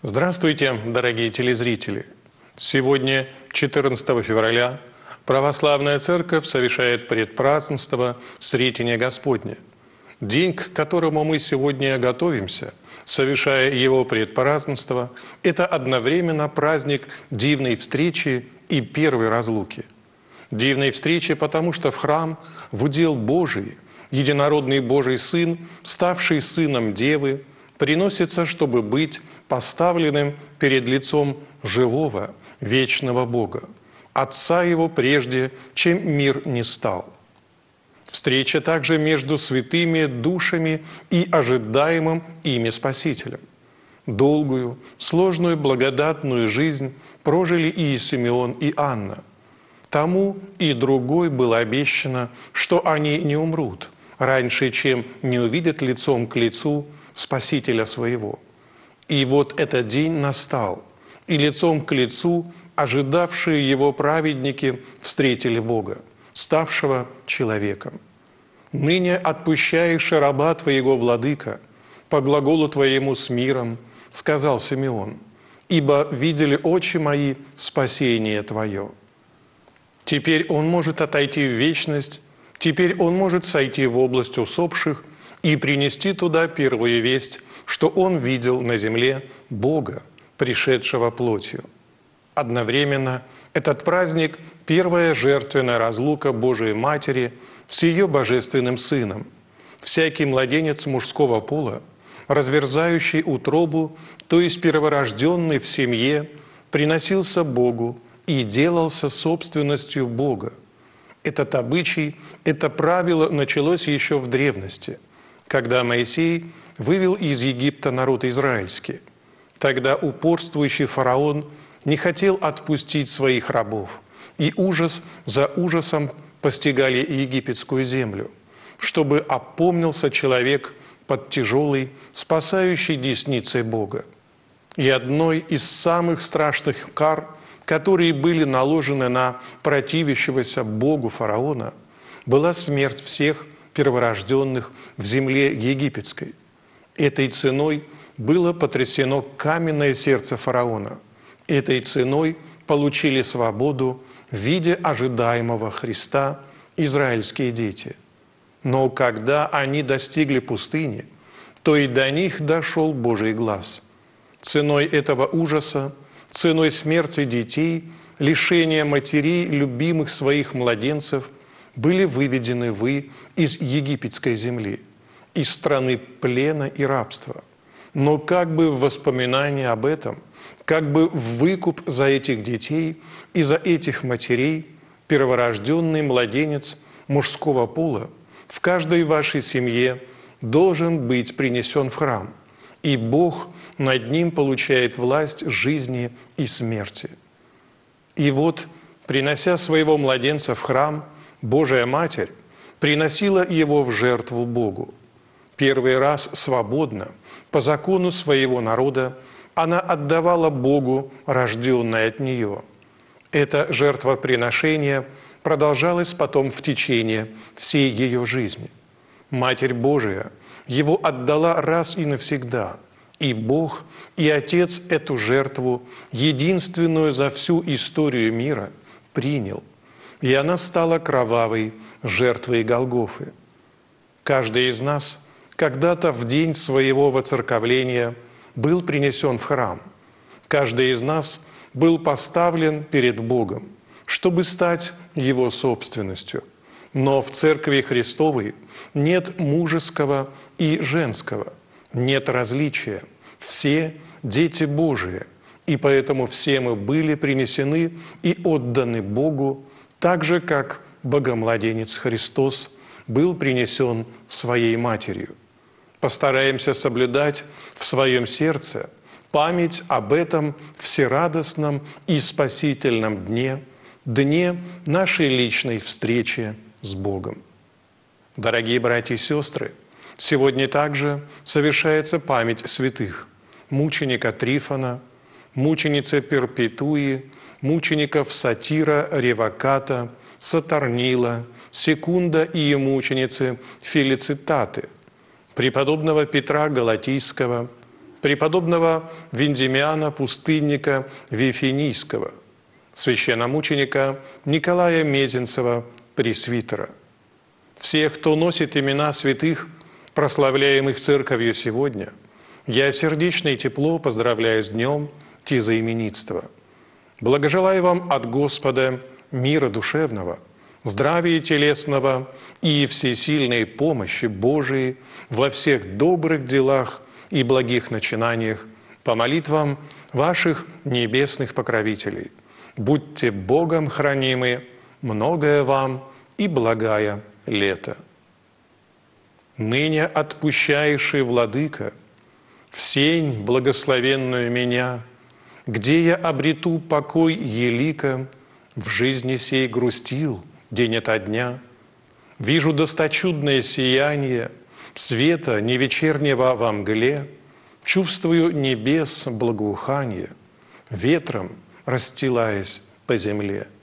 Здравствуйте, дорогие телезрители! Сегодня, 14 февраля, Православная Церковь совершает предпразднество Сретения Господня. День, к которому мы сегодня готовимся, совершая его предпразднество, это одновременно праздник дивной встречи и первой разлуки. Дивной встречи, потому что в храм, в удел Божий, единородный Божий Сын, ставший Сыном Девы, приносится, чтобы быть поставленным перед лицом живого, вечного Бога, Отца Его прежде, чем мир не стал. Встреча также между святыми душами и ожидаемым ими Спасителем. Долгую, сложную, благодатную жизнь прожили и Симеон, и Анна. Тому и другой было обещано, что они не умрут раньше, чем не увидят лицом к лицу Спасителя своего. И вот этот день настал, и лицом к лицу ожидавшие его праведники встретили Бога, ставшего человеком. «Ныне отпущаешь раба твоего, владыка, по глаголу твоему с миром, — сказал Симеон, — ибо видели очи мои спасение твое». Теперь он может отойти в вечность, теперь он может сойти в область усопших и принести туда первую весть, что он видел на земле Бога, пришедшего плотью. Одновременно этот праздник – первая жертвенная разлука Божией Матери с ее Божественным Сыном. Всякий младенец мужского пола, разверзающий утробу, то есть перворожденный в семье, приносился Богу и делался собственностью Бога. Этот обычай, это правило началось еще в древности, когда Моисей вывел из Египта народ израильский. Тогда упорствующий фараон не хотел отпустить своих рабов, и ужас за ужасом постигали египетскую землю, чтобы опомнился человек под тяжелой, спасающей десницей Бога. И одной из самых страшных кар, которые были наложены на противящегося Богу фараона, была смерть всех перворожденных в земле египетской. Этой ценой было потрясено каменное сердце фараона. Этой ценой получили свободу в виде ожидаемого Христа израильские дети. Но когда они достигли пустыни, то и до них дошел Божий глаз. Ценой этого ужаса, ценой смерти детей, лишения матерей, любимых своих младенцев, были выведены вы из египетской земли, из страны плена и рабства. Но как бы в воспоминание об этом, как бы в выкуп за этих детей и за этих матерей, перворожденный младенец мужского пола в каждой вашей семье должен быть принесен в храм, и Бог над ним получает власть жизни и смерти. И вот, принося своего младенца в храм, Божия Матерь приносила его в жертву Богу. Первый раз свободно, по закону своего народа, она отдавала Богу, рожденное от нее. Это жертвоприношение продолжалось потом в течение всей ее жизни. Матерь Божия его отдала раз и навсегда, и Бог, и Отец эту жертву, единственную за всю историю мира, принял, и она стала кровавой жертвой Голгофы. Каждый из нас когда-то в день своего воцерковления был принесен в храм. Каждый из нас был поставлен перед Богом, чтобы стать Его собственностью. Но в Церкви Христовой нет мужеского и женского, нет различия. Все дети Божии, и поэтому все мы были принесены и отданы Богу, так же, как Богомладенец Христос был принесен своей Матерью. Постараемся соблюдать в своем сердце память об этом всерадостном и спасительном дне, дне нашей личной встречи с Богом. Дорогие братья и сестры, сегодня также совершается память святых: мученика Трифона, мученицы Перпетуи, мучеников Сатира, Ревоката, Сатарнила, Секунда и мученицы Фелицитаты, преподобного Петра Галатийского, преподобного Виндемиана, пустынника Вифинийского, священномученика Николая Мезенцева, пресвитера. Всех, кто носит имена святых, прославляемых Церковью сегодня, я сердечно и тепло поздравляю с днем тезаименитства. Благожелаю вам от Господа мира душевного, здравия телесного и всесильной помощи Божией во всех добрых делах и благих начинаниях по молитвам ваших небесных покровителей. Будьте Богом хранимы, многое вам и благая лето. Ныне отпущаеши, Владыка, в сень благословенную меня, где я обрету покой елика, в жизни сей грустил день ото дня. Вижу досточудное сияние света не вечернего во мгле, чувствую небес благоухание, ветром расстилаясь по земле.